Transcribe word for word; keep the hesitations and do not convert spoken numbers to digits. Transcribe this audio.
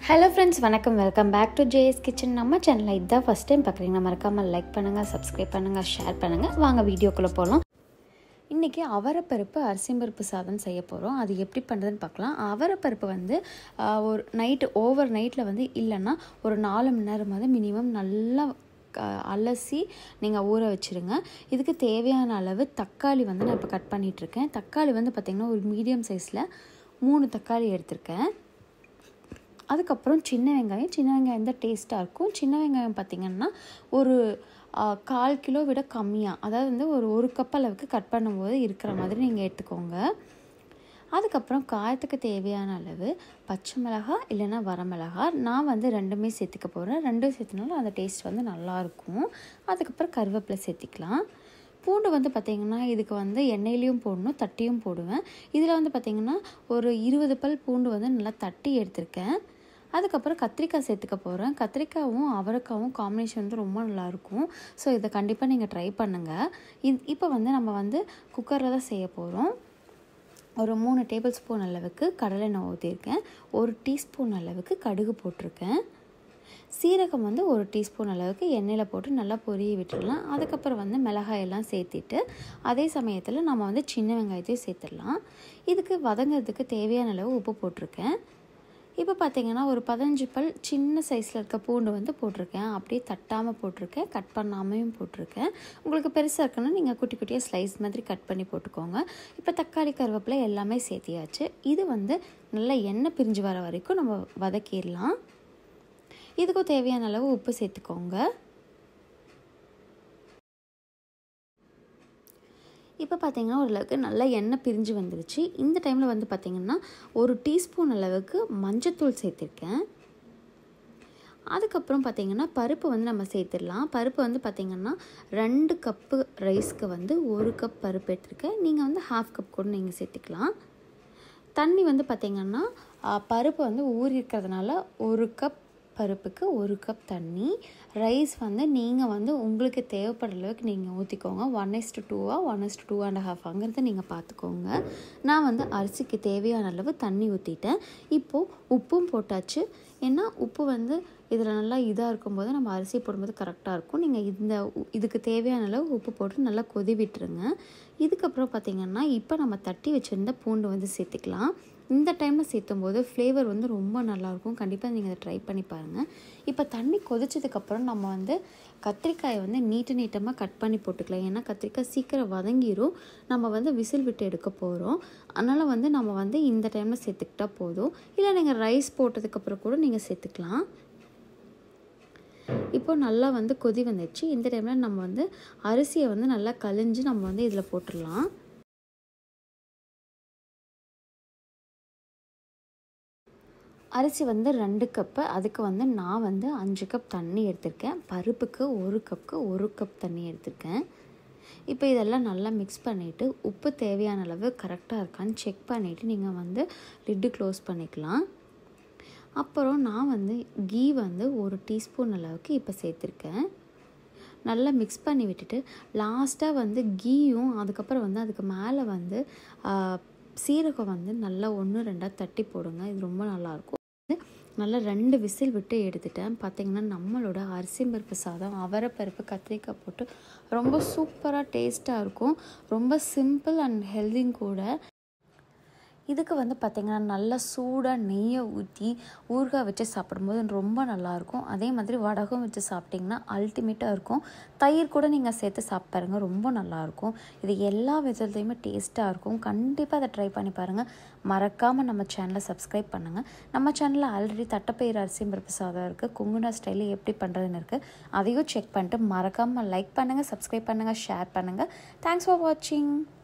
Hello friends, vanakkam, welcome back to J S Kitchen. நம்ம சேனலை இதான் ஃபர்ஸ்ட் டைம் பார்க்குறீங்கன்னா மறக்காமல் லைக் பண்ணுங்கள், சப்ஸ்கிரைப் பண்ணுங்கள், ஷேர் பண்ணுங்கள். வாங்க வீடியோக்குள்ளே போகலாம். இன்றைக்கி அவரைப்பருப்பு அரிசிப்பருப்பு சாதம் செய்ய போகிறோம். அது எப்படி பண்ணுறதுன்னு பார்க்கலாம். அவரைப்பருப்பு வந்து ஒரு நைட்டு ஓவர் நைட்டில் வந்து இல்லைன்னா ஒரு நாலு மணி நேரமாவது மினிமம் நல்லா அலசி நீங்கள் ஊற வச்சுருங்க. இதுக்கு தேவையான அளவு தக்காளி வந்து நான் இப்போ கட் பண்ணிகிட்ருக்கேன். தக்காளி வந்து பார்த்திங்கன்னா ஒரு மீடியம் சைஸில் மூணு தக்காளி எடுத்திருக்கேன். அதுக்கப்புறம் சின்ன வெங்காயம் சின்ன வெங்காயம் தான் டேஸ்ட்டாக இருக்கும். சின்ன வெங்காயம் பார்த்திங்கன்னா ஒரு கால் கிலோ விட கம்மியாக, அதாவது வந்து ஒரு ஒரு கப் அளவுக்கு கட் பண்ணும்போது இருக்கிற மாதிரி நீங்கள் எடுத்துக்கோங்க. அதுக்கப்புறம் காயத்துக்கு தேவையான அளவு பச்சை மிளகாய் இல்லைன்னா வரமிளகாய், நான் வந்து ரெண்டுமே சேர்த்துக்க போகிறேன். ரெண்டும் சேர்த்துனாலும் அந்த டேஸ்ட் வந்து நல்லாயிருக்கும். அதுக்கப்புறம் கருவேப்பிலை சேர்த்திக்கலாம். பூண்டு வந்து பார்த்திங்கன்னா இதுக்கு வந்து எண்ணெயிலையும் போடணும், தட்டியும் போடுவேன். இதில் வந்து பார்த்திங்கன்னா ஒரு இருபது பல் பூண்டு வந்து நல்லா தட்டி எடுத்திருக்கேன். அதுக்கப்புறம் கத்திரிக்காய் சேர்த்துக்க போகிறேன். கத்திரிக்காயும் அவரைக்காவும் காம்பினேஷன் வந்து ரொம்ப நல்லாயிருக்கும். ஸோ இதை கண்டிப்பாக நீங்கள் ட்ரை பண்ணுங்கள். இ இப்போ வந்து நம்ம வந்து குக்கரில் தான் செய்ய போகிறோம். ஒரு மூணு டேபிள் ஸ்பூன் அளவுக்கு கடலெண்ணெய் ஊற்றிருக்கேன். ஒரு டீஸ்பூன் அளவுக்கு கடுகு போட்டிருக்கேன். சீரகம் வந்து ஒரு டீஸ்பூன் அளவுக்கு எண்ணெயில் போட்டு நல்லா பொரிய விட்டுடலாம். அதுக்கப்புறம் வந்து மிளகாயெல்லாம் சேர்த்திட்டு அதே சமயத்தில் நம்ம வந்து சின்ன வெங்காயத்தையும் சேர்த்துடலாம். இதுக்கு வதங்கிறதுக்கு தேவையான அளவு உப்பு போட்டிருக்கேன். இப்போ பார்த்திங்கன்னா ஒரு பதினஞ்சு பல் சின்ன சைஸில் இருக்க பூண்டு வந்து போட்டிருக்கேன். அப்படியே தட்டாமல் போட்டிருக்கேன், கட் பண்ணாமையும் போட்டிருக்கேன். உங்களுக்கு பெருசாக இருக்குன்னா நீங்கள் குட்டி குட்டியாக ஸ்லைஸ் மாதிரி கட் பண்ணி போட்டுக்கோங்க. இப்போ தக்காளி கருவேப்பிலை எல்லாமே சேர்த்தியாச்சு. இது வந்து நல்லா எண்ணெய் பிரிஞ்சு வர வரைக்கும் நம்ம வதக்கிடலாம். இதுக்கும் தேவையான அளவு உப்பு சேர்த்துக்கோங்க. இப்போ பார்த்திங்கன்னா ஓரளவுக்கு நல்லா எண்ணெய் பிரிஞ்சு வந்துருச்சு. இந்த டைமில் வந்து பார்த்திங்கன்னா ஒரு டீஸ்பூன் அளவுக்கு மஞ்சத்தூள் சேர்த்துருக்கேன். அதுக்கப்புறம் பார்த்திங்கன்னா பருப்பு வந்து நம்ம சேர்த்துடலாம். பருப்பு வந்து பார்த்திங்கன்னா ரெண்டு கப்பு ரைஸ்க்கு வந்து ஒரு கப் பருப்பு எடுத்துருக்கேன். நீங்கள் வந்து ஹாஃப் கப் கூட நீங்கள் சேர்த்துக்கலாம். தண்ணி வந்து பார்த்திங்கன்னா பருப்பு வந்து ஊறி இருக்கிறதுனால ஒரு கப் பருப்புக்கு ஒரு கப் தண்ணி. ரைஸ் வந்து நீங்கள் வந்து உங்களுக்கு தேவைப்படுற அளவுக்கு நீங்கள் ஊற்றிக்கோங்க. ஒன் இஸ்டு டூவா ஒன் இஸ்டு டூ அண்ட் ஹாஃபாங்கிறத நீங்கள் பார்த்துக்கோங்க. நான் வந்து அரிசிக்கு தேவையான அளவு தண்ணி ஊற்றிட்டேன். இப்போது உப்பும் போட்டாச்சு. ஏன்னா உப்பு வந்து இதில் நல்லா இதாக இருக்கும்போது நம்ம அரிசி போடும்போது கரெக்டாக இருக்கும். நீங்கள் இந்த இதுக்கு தேவையான அளவு உப்பு போட்டு நல்லா கொதி விட்டுருங்க. இதுக்கப்புறம் பார்த்திங்கன்னா இப்போ நம்ம தட்டி வச்சுருந்த பூண்டு வந்து சேர்த்துக்கலாம். இந்த டைமில் சேர்த்தும் போது ஃப்ளேவர் வந்து ரொம்ப நல்லாயிருக்கும். கண்டிப்பாக நீங்கள் அதை ட்ரை பண்ணி பாருங்கள். இப்போ தண்ணி கொதிச்சதுக்கப்புறம் நம்ம வந்து கத்திரிக்காயை வந்து நீட்டு நீட்டமாக கட் பண்ணி போட்டுக்கலாம். ஏன்னா கத்திரிக்காய் சீக்கிரம் வதங்கிடும். நம்ம வந்து விசில் விட்டு எடுக்க போகிறோம். அதனால் வந்து நம்ம வந்து இந்த டைமில் சேர்த்துக்கிட்டா போதும். இல்லை நீங்கள் ரைஸ் போட்டதுக்கப்புறம் கூட நீங்கள் சேர்த்துக்கலாம். இப்போ நல்லா வந்து கொதி வந்துடுச்சு. இந்த டைமில் நம்ம வந்து அரிசியை வந்து நல்லா கழிஞ்சு நம்ம வந்து இதில் போட்டுடலாம். அரிசி வந்து ரெண்டு கப்பு, அதுக்கு வந்து நான் வந்து அஞ்சு கப் தண்ணி எடுத்திருக்கேன். பருப்புக்கு ஒரு கப்புக்கு ஒரு கப் தண்ணி எடுத்திருக்கேன். இப்போ இதெல்லாம் நல்லா மிக்ஸ் பண்ணிவிட்டு உப்பு தேவையான அளவு கரெக்டாக இருக்கான்னு செக் பண்ணிவிட்டு நீங்கள் வந்து லிட்டு க்ளோஸ் பண்ணிக்கலாம். அப்புறம் நான் வந்து கீ வந்து ஒரு டீஸ்பூன் அளவுக்கு இப்போ சேர்த்துருக்கேன். நல்லா மிக்ஸ் பண்ணி விட்டுட்டு லாஸ்ட்டாக வந்து கீயும் அதுக்கப்புறம் வந்து அதுக்கு மேலே வந்து சீரகம் வந்து நல்லா ஒன்று ரெண்டாக தட்டி போடுங்க. இது ரொம்ப நல்லாயிருக்கும். நல்லா ரெண்டு விசில் விட்டு எடுத்துட்டேன். பார்த்திங்கன்னா நம்மளோட அரிசிப்பருப்பு சாதம் அவரைப்பருப்பு கத்திரிக்காய் போட்டு ரொம்ப சூப்பராக டேஸ்ட்டாக இருக்கும். ரொம்ப சிம்பிள் அண்ட் ஹெல்தியும் கூட. இதுக்கு வந்து பார்த்திங்கன்னா நல்லா சூடாக நெய்யை ஊற்றி ஊறுகாய் வச்சு சாப்பிடும்போது ரொம்ப நல்லாயிருக்கும். அதே மாதிரி வடகம் வச்சு சாப்பிட்டிங்கன்னா அல்டிமேட்டாக இருக்கும். தயிர் கூட நீங்கள் சேர்த்து சாப்பிட்பாருங்க, ரொம்ப நல்லாயிருக்கும். இது எல்லா விதத்துலையுமே டேஸ்ட்டாக இருக்கும். கண்டிப்பாக அதை ட்ரை பண்ணி பாருங்கள். மறக்காமல் நம்ம சேனலை சப்ஸ்கிரைப் பண்ணுங்கள். நம்ம சேனலில் ஆல்ரெடி தட்டைப்பயிறு அரிசிப்பருப்பு சாதம் இருக்குது. கொங்குனா ஸ்டைலில் எப்படி பண்ணுறதுன்னு இருக்குது. அதையும் செக் பண்ணிட்டு மறக்காமல் லைக் பண்ணுங்கள், சப்ஸ்கிரைப் பண்ணுங்கள், ஷேர் பண்ணுங்கள். தேங்க்ஸ் ஃபார் வாட்சிங்.